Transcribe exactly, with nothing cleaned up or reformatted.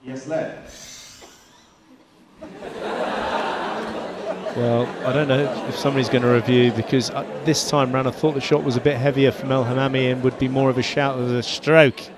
Yes, led. Well, I don't know if somebody's going to review, because this time round I thought the shot was a bit heavier from El Hammamy and would be more of a shout of a stroke.